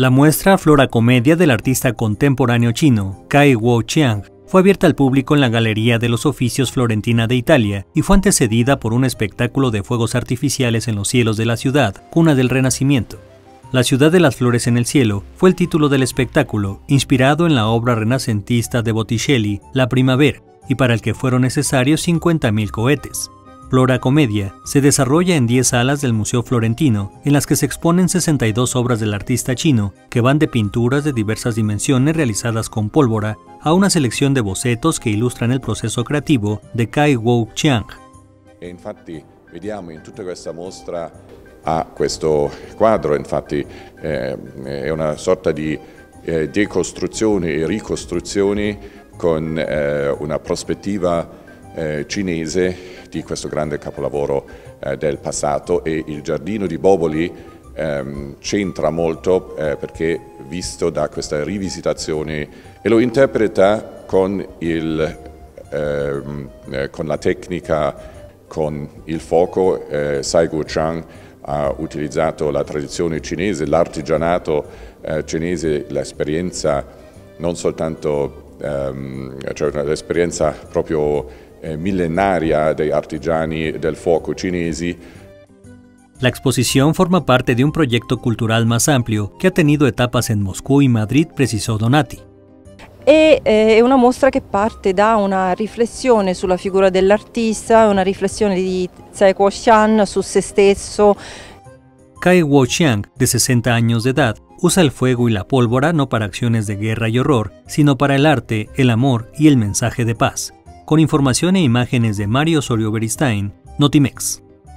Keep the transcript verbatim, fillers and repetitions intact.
La muestra Flora Comedia del artista contemporáneo chino Cai Guoqiang fue abierta al público en la Galería de los Oficios Florentina de Italia y fue antecedida por un espectáculo de fuegos artificiales en los cielos de la ciudad, cuna del Renacimiento. La ciudad de las flores en el cielo fue el título del espectáculo, inspirado en la obra renacentista de Botticelli, La Primavera, y para el que fueron necesarios cincuenta mil cohetes. Flora Comedia se desarrolla en diez salas del Museo Florentino, en las que se exponen sesenta y dos obras del artista chino, que van de pinturas de diversas dimensiones realizadas con pólvora a una selección de bocetos que ilustran el proceso creativo de Cai Guoqiang. E infatti vediamo in tutta questa mostra a questo quadro, infatti eh, è una sorta di eh, decostruzioni e ricostruzioni con eh, una prospettiva eh, cinese di questo grande capolavoro eh, del passato, e il Giardino di Boboli ehm, c'entra molto eh, perché visto da questa rivisitazione e lo interpreta con, il, ehm, eh, con la tecnica, con il fuoco. eh, Cai Guoqiang ha utilizzato la tradizione cinese, l'artigianato eh, cinese, l'esperienza non soltanto, ehm, cioè l'esperienza proprio eh, millenaria dei artigiani del fuoco cinesi. La exposición forma parte de un proyecto cultural más amplio que ha tenido etapas en Moscú y Madrid, precisò Donati. E eh, è una mostra che parte da una riflessione sulla figura dell'artista, una riflessione di Cai Guoqiang su se stesso. Cai Guoqiang, de sesenta años de edad, usa el fuego y la pólvora no para acciones de guerra y horror, sino para el arte, el amor y el mensaje de paz. Con información e imágenes de Mario Osorio Beristain, Notimex.